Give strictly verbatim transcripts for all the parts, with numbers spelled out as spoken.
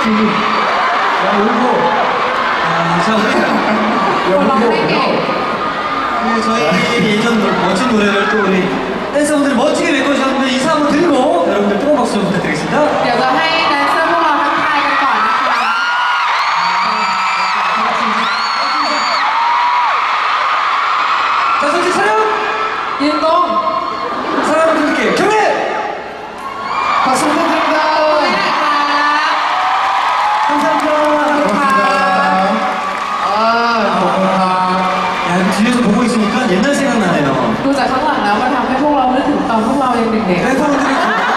야, 울고. 아, 자, 우리. 저희 예전 멋진 노래를 또 우리 댄서분들이 멋지게 메꿔주셨는데 인사 한번 드리고 여러분들 뜨거운 박수 좀 부탁드리겠습니다. เดี๋ยวจะให้แดนเซอร์พวกเราทักทายกันก่อนนะคะ 자, 정신 차려! ยืนตรง 사랑하는 분들께 경례! 박수 부탁드립니다. 감사합니다. 아, 고맙다. 야, 뒤에서 보고 있으니까 옛날 생각나네요. ดูจากข้างหลังแล้วมันทำให้พวกเรานึกถึงตอนพวกเรายังเด็กๆ 댄서분들이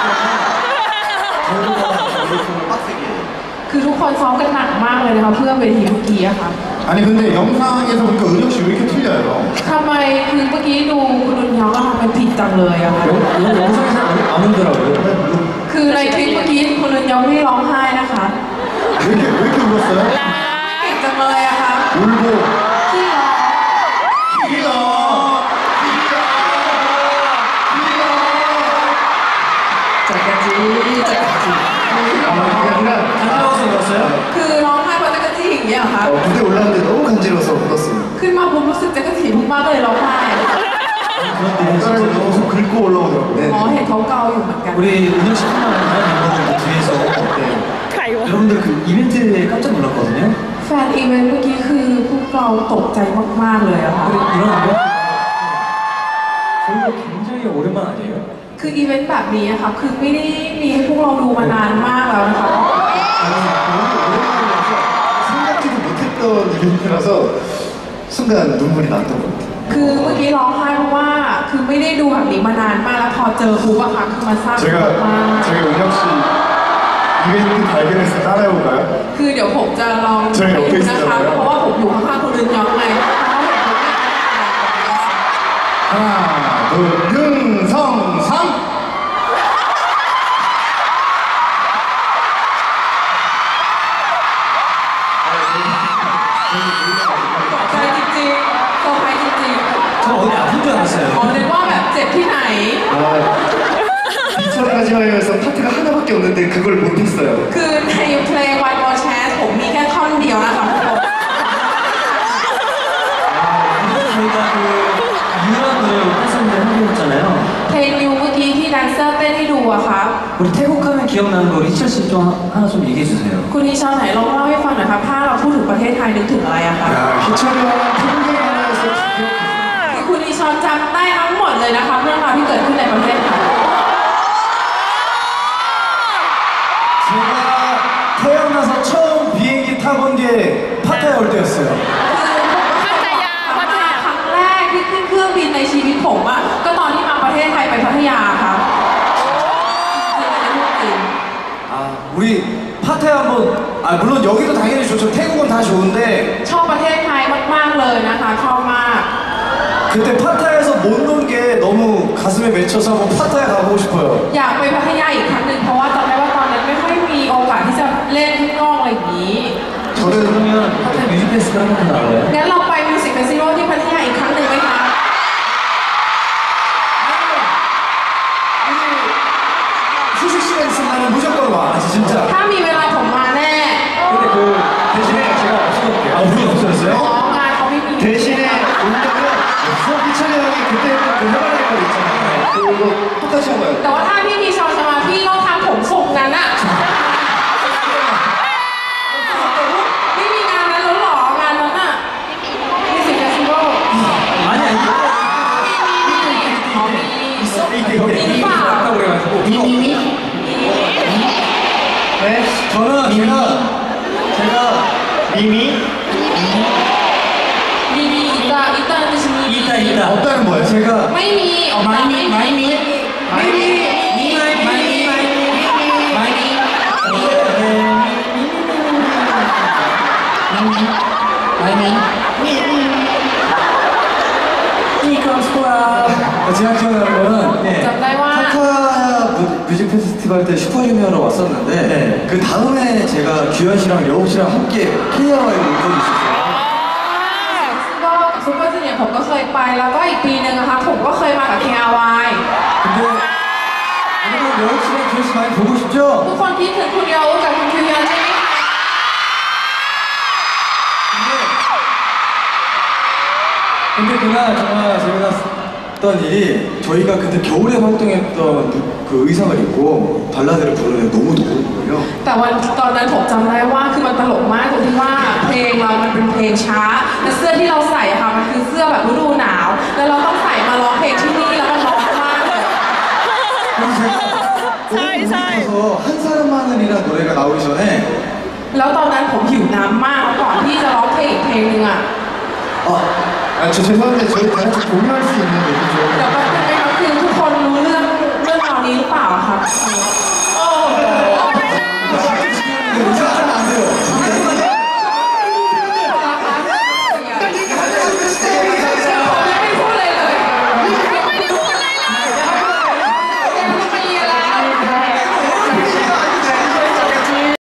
คือทุกคนซ้อมกันหนักมากเลยนะคะเพื่อเวทีเมื่อกี้อะค่ะ 아니 근데 영상에서 보니까 은혁 씨 왜 이렇게 틀려요? ทำไมคือเมื่อกี้ดูคุณดุนยองอะค่ะมันผิดจังเลยอะค่ะ 이건 영상에서 안 울더라고요. คือในคลิปเมื่อกี้คุณดุนยองไม่ร้องไห้นะคะ 왜 이렇게 왜 이렇게 울었어요? เก่งจังเลยอะค่ะ 울고 พี่ร้อง 길어 จักรจีจักรจี 간지러워서 울었어요? คือร้องไห้เพราะจักรจีอย่างเงี้ยเหรอคะ 어, 무대 올라왔는데 너무 간지러워서 울었어요. ขึ้นมาผมรู้สึกจักรจีมากๆก็เลยร้องไห้ 따라서 계속 긁고 올라오더라고요. อ๋อเห็นเขาเกาอยู่เหมือนกัน 우리 은혁 씨 뿐만 아니라 멤버들도 뒤에서 네. 여러분들 그 이벤트에 깜짝 놀랐거든요. แฟนอีเวนต์เมื่อกี้คือพวกเราตกใจมากๆเลยอะค่ะ 근데 이런 거 저희가 굉장히 오랜만 아니에요? คืออีเวนต์แบบนี้อะค่ะคือไม่ได้มีให้พวกเราดูมานานมากแล้วนะคะ 생각지도 못했던 이벤트라서 순간 눈물이 났던 것 같아요. คือเมื่อกี้ร้องไห้เพราะว่าคือไม่ได้ดูแบบนี้มานานมากแล้วพอเจอปุ๊บอะค่ะคือมันซาบซึ้ง 제가 มาก 제가 은혁 씨 이벤트 발견해서 따라해볼까요? คือเดี๋ยวผมจะลองไปดูนะคะเพราะว่าผมอยู่ข้างๆคุณดึงยองไง 하나, 둘, 윤성삼! ใจจริงๆเซอร์ไพรส์จริง 저 어디 아픈 줄 ๆ 알았어요. อ๋อนึกว่าแบบเจ็บที่ไหน 아, 이철 하지마요에서 파트가 하나밖에 없는데 그걸 못했어요. คือในเพลง One More Chance ผมมีแค่ท่อนเดียวนะคะทุกคน 저희가 그 유한 노래로 댄서분들 해보셨잖아요. เพลงยูเมื่อกี้ที่แดนเซอร์เต้นให้ดูอะค่ะ 우리 태국하면 기억나는 거 리철 씨 좀 하나 좀 얘기해 주세요. คุณนิชาไหนลองเล่าให้ฟังหน่อยครับถ้าเราพูดถึงประเทศไทยนึกถึงอะไรอะคะ 야, 희철이 형은 태국에 하나에서 기억했어요. คือคุณนิชาจำได้ทั้งหมดเลยนะคะเรื่องราวที่เกิดขึ้นในประเทศไทย 제가 태어나서 처음 비행기 타본 게 파타야 올 때였어요. พัทยาพัทยาครั้งแรกที่ขึ้นเครื่องบินในชีวิตผมอะก็ตอนที่มาประเทศไทยไปพัทยาค่ะจริง 아, 우리 파타야 한번 아 물론 여기도 당연히 좋죠. 태국은 다 좋은데 ชอบประเทศไทยมากๆเลยนะคะชอบมาก 그때 파타야에서 못 논 게 너무 가슴에 맺혀서 한번 파타야 가보고 싶어요. อยากไปพัทยาอีกครั้งหนึ่งเพราะว่าจำได้ว่าตอนนั้นไม่ค่อยมีโอกาสที่จะเล่นข้างนอกอะไรอย่างนี้ 저는 그러면 파타야 뮤직 페스티벌 한번 나갈래요? งั้นเราไปมิวสิกเฟสติวัลที่พัทยาอีกครั้งหนึ่งไหมคะ 휴식 시간 있으면 무조건 와. 아, 진짜. ถ้ามีเวลาผมมาแน่ 근데 그 대신에 제가 없어졌대요. 아, 우리 อ๋ 없어졌어요? องานเขาไม่มี 대신에 오늘은 희철이 형이 그때 그 해바라기 걸 있잖아요. 그거 똑같이 한 거예요. แต่ว่าถ้าพี่มีชาวจะมาพี่ต้องทำผมทรงนั้นอะไม่มีงานนั้นแล้วหรองานนั้นอะมิวสิกเฟสติวัล 아니, 아니. อ๋อมี 있어? 이게 여기 이미 왔다고 그래가지고. 미미미? 네? 저는 제가, 제가 미미? มีมีอีตาอีตาเป็นชื่อมี 이따, 이따. 없다는 거예요? 제가 ไม่มีออกมาไม่มีไม่มี 미미? 제가 기억나는 거는 네. จำได้ว่า 파타야 뮤- 뮤직 페스티벌 때 슈퍼주니어로 왔었는데 네. 그 다음에 제가 규현 씨랑 여우 씨랑 함께 케이아와이 올 적이 있었어요. ซึ่งก็ซุปเปอร์จูเนียร์ผมก็เคยไปแล้วก็อีกปีหนึ่งนะคะผมก็เคยมากับ เค อาร์ วาย 근데 여러분 여우 씨랑 규현 씨 많이 보고 싶죠? ทุกคนคิดถึงคุณยาวุกับคุณคิวยันใช่ไหมคะ 근데 그날 정말 재미났던 일이 저희가 그때 겨울에 활동했던 그 의상을 입고 발라드를 부르는데 너무 더운 거예요. แต่วันตอนนั้นผมจำได้ว่าคือมันตลกมากตรงที่ว่าเพลงเรามันเป็นเพลงช้าและเสื้อที่เราใส่อะค่ะมันคือเสื้อแบบฤดูหนาวแล้วเราต้องใส่มาร้องเพลงที่นี่แล้วมันร้อนมากเลย 그래서 제가 옷을 한 사람만은이라는 노래가 나오기 전에 แล้วตอนนั้นผมหิวน้ำมากก่อนที่จะร้องเพลงอีกเพลงหนึ่งอะ 아, 아, 저 죄송한데 저희 다 같이 공유할 수 있는 얘기죠. เดี๋ยวแป๊บนึงนะคะคือทุกคนรู้เรื่องเรื่องราวนี้หรือเปล่าคะ